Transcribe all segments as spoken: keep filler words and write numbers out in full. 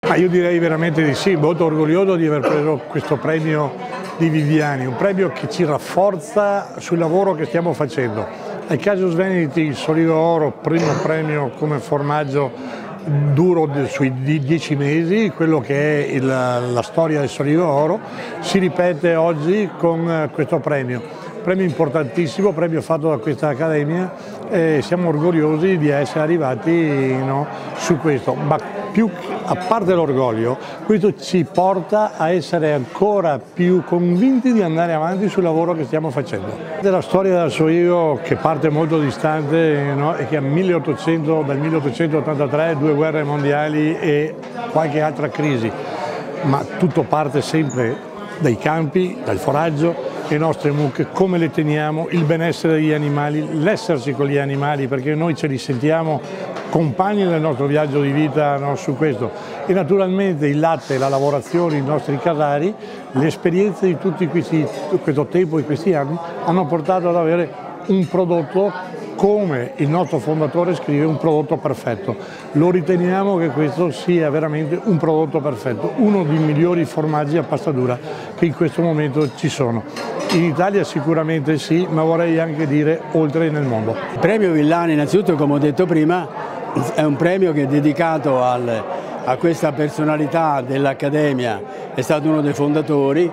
Ma io direi veramente di sì, molto orgoglioso di aver preso questo premio di Viviani, un premio che ci rafforza sul lavoro che stiamo facendo. Ai Casus Veneti il Soligo Oro, primo premio come formaggio duro sui dieci mesi, quello che è il, la storia del Soligo Oro, si ripete oggi con questo premio. Premio importantissimo, premio fatto da questa Accademia e siamo orgogliosi di essere arrivati no, su questo. Ma più, a parte l'orgoglio, questo ci porta a essere ancora più convinti di andare avanti sul lavoro che stiamo facendo. La storia del Soligo, che parte molto distante, no, e che ha milleottocento, dal milleottocentottantatré, due guerre mondiali e qualche altra crisi, ma tutto parte sempre dai campi, dal foraggio, le nostre mucche, come le teniamo, il benessere degli animali, l'esserci con gli animali, perché noi ce li sentiamo compagni del nostro viaggio di vita, no, su questo. E naturalmente il latte, la lavorazione, i nostri casari, le esperienze di tutti questi, questo tempo e questi anni hanno portato ad avere un prodotto, come il nostro fondatore scrive, un prodotto perfetto. Lo riteniamo che questo sia veramente un prodotto perfetto, uno dei migliori formaggi a pasta dura che in questo momento ci sono. In Italia sicuramente sì, ma vorrei anche dire oltre nel mondo. Il premio Villani, innanzitutto, come ho detto prima, è un premio che è dedicato al, a questa personalità dell'Accademia, è stato uno dei fondatori,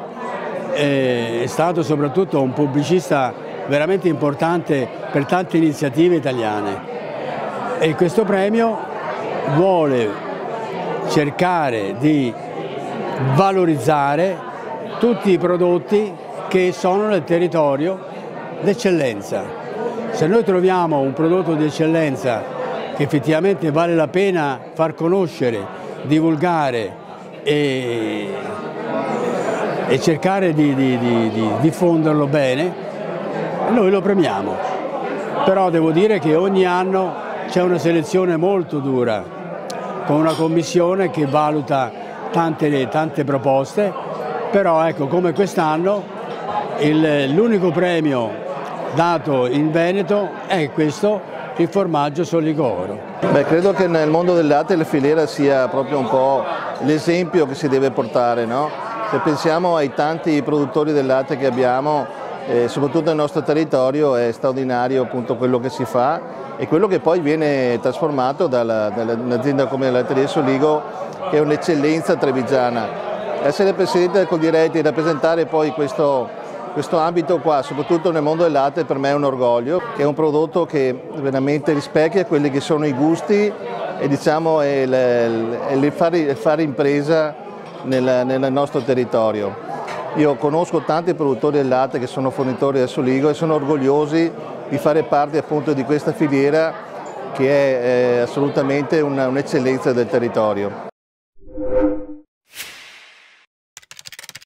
è stato soprattutto un pubblicista veramente importante per tante iniziative italiane e questo premio vuole cercare di valorizzare tutti i prodotti che sono nel territorio d'eccellenza. Se noi troviamo un prodotto di eccellenza che effettivamente vale la pena far conoscere, divulgare e, e cercare di, di, di, di diffonderlo bene, noi lo premiamo. Però devo dire che ogni anno c'è una selezione molto dura, con una commissione che valuta tante, tante proposte, però ecco, come quest'anno l'unico premio dato in Veneto è questo, il formaggio Soligo Oro. Beh, credo che nel mondo del latte la filiera sia proprio un po' l'esempio che si deve portare, no? Se pensiamo ai tanti produttori del latte che abbiamo, eh, soprattutto nel nostro territorio, è straordinario appunto quello che si fa e quello che poi viene trasformato da un'azienda come la Latteria Soligo, che è un'eccellenza trevigiana. Essere presidente del Coldiretti e rappresentare poi questo Questo ambito qua, soprattutto nel mondo del latte, per me è un orgoglio, che è un prodotto che veramente rispecchia quelli che sono i gusti e diciamo è il, è il, fare, il fare impresa nel, nel nostro territorio. Io conosco tanti produttori del latte che sono fornitori del Soligo e sono orgogliosi di fare parte appunto di questa filiera che è, è assolutamente un'eccellenza del territorio.